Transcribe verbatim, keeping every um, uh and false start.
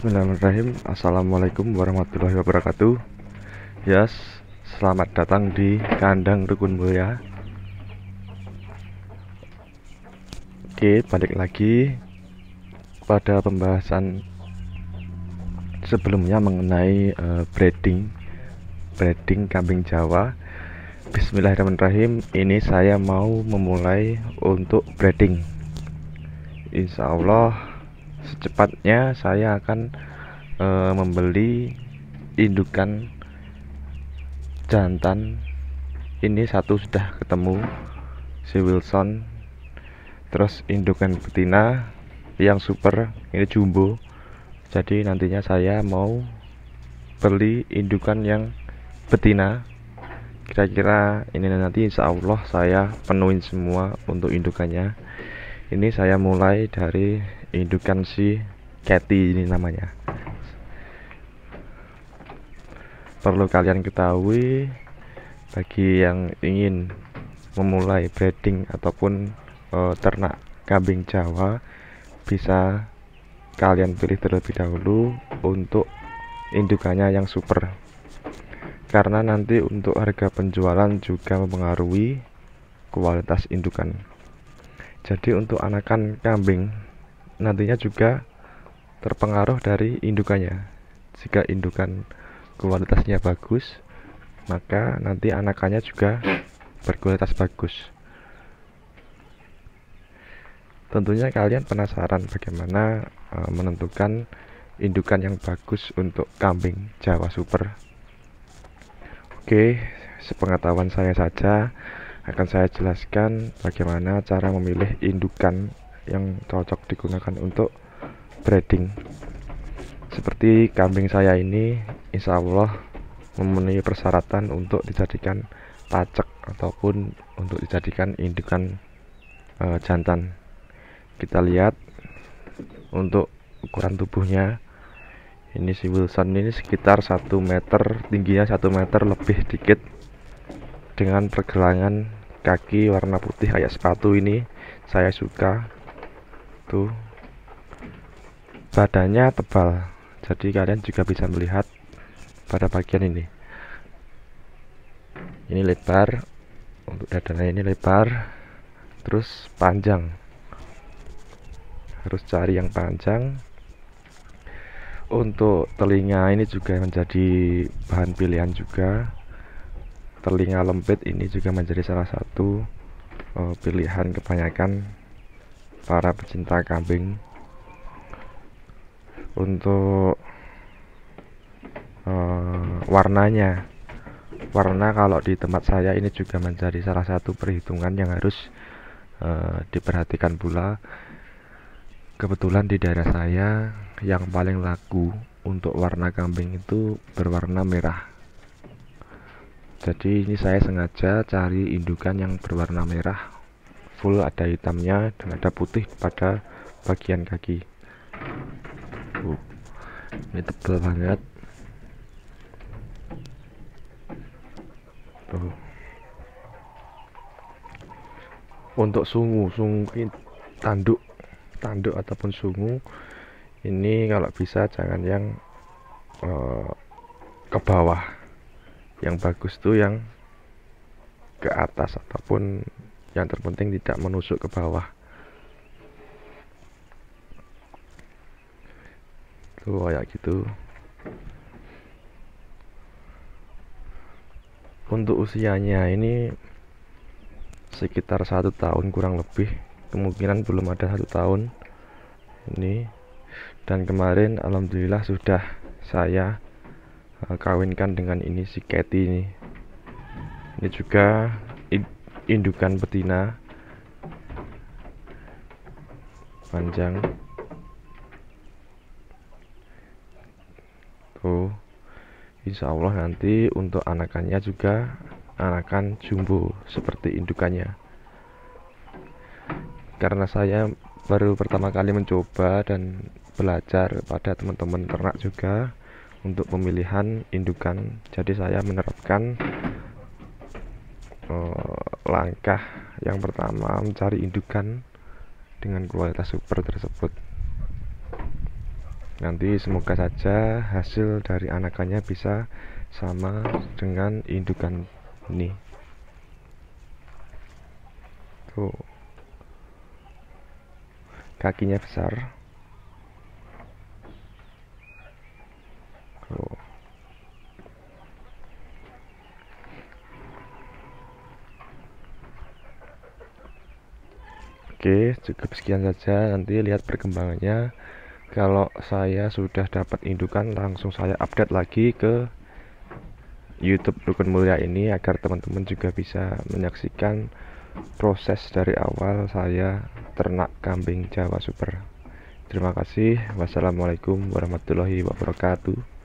Bismillahirrahmanirrahim. Assalamualaikum warahmatullahi wabarakatuh. Yes, selamat datang di kandang Rukun Mulia. Oke, balik lagi pada pembahasan sebelumnya mengenai uh, breeding breeding kambing Jawa. Bismillahirrahmanirrahim. Ini saya mau memulai untuk breeding. Insya Allah secepatnya saya akan e, membeli indukan jantan. Ini satu sudah ketemu, si Wilson. Terus indukan betina yang super, ini jumbo. Jadi nantinya saya mau beli indukan yang betina. Kira-kira ini nanti insya Allah saya penuhin semua untuk indukannya. Ini saya mulai dari indukan si Cathy, ini namanya. Perlu kalian ketahui, bagi yang ingin memulai breeding ataupun e, ternak kambing Jawa, bisa kalian pilih terlebih dahulu untuk indukannya yang super, karena nanti untuk harga penjualan juga mempengaruhi kualitas indukan. Jadi untuk anakan kambing nantinya juga terpengaruh dari indukannya. Jika indukan kualitasnya bagus, maka nanti anakannya juga berkualitas bagus. Tentunya kalian penasaran bagaimana uh, menentukan indukan yang bagus untuk kambing Jawa super. Oke, sepengetahuan saya saja akan saya jelaskan bagaimana cara memilih indukan yang cocok digunakan untuk breeding. Seperti kambing saya ini, insya Allah memenuhi persyaratan untuk dijadikan pacek ataupun untuk dijadikan indukan e, jantan. Kita lihat untuk ukuran tubuhnya. Ini si Wilson ini sekitar satu meter, tingginya satu meter lebih dikit, dengan pergelangan kaki warna putih kayak sepatu. Ini saya suka tuh, badannya tebal, jadi kalian juga bisa melihat pada bagian ini. Ini lebar, untuk dadanya ini lebar, terus panjang, harus cari yang panjang. Untuk telinga ini juga menjadi bahan pilihan juga. Telinga lempit ini juga menjadi salah satu uh, pilihan kebanyakan para pecinta kambing. Untuk uh, warnanya, warna kalau di tempat saya ini juga menjadi salah satu perhitungan yang harus uh, diperhatikan pula. Kebetulan di daerah saya yang paling laku untuk warna kambing itu berwarna merah. Jadi ini saya sengaja cari indukan yang berwarna merah, full ada hitamnya dan ada putih pada bagian kaki. Uh, ini tebal banget. Tuh. Untuk sungu, sungu tanduk, tanduk ataupun sungu ini kalau bisa jangan yang uh, ke bawah. Yang bagus tuh yang ke atas, ataupun yang terpenting tidak menusuk ke bawah. Tuh kayak gitu. Untuk usianya ini sekitar satu tahun kurang lebih, kemungkinan belum ada satu tahun ini. Dan kemarin alhamdulillah sudah saya kawinkan dengan ini si Cathy ini. Ini juga indukan betina, panjang. Tuh, insya Allah nanti untuk anakannya juga anakan jumbo seperti indukannya. Karena saya baru pertama kali mencoba dan belajar pada teman-teman ternak juga untuk pemilihan indukan, jadi saya menerapkan uh, langkah yang pertama mencari indukan dengan kualitas super tersebut. Nanti semoga saja hasil dari anakannya bisa sama dengan indukan ini. Tuh, kakinya besar. Tuh. Oke, cukup sekian saja. Nanti lihat perkembangannya. Kalau saya sudah dapat indukan, langsung saya update lagi ke YouTube Rukun Mulia ini agar teman-teman juga bisa menyaksikan proses dari awal saya ternak kambing Jawa Super. Terima kasih. Wassalamualaikum warahmatullahi wabarakatuh.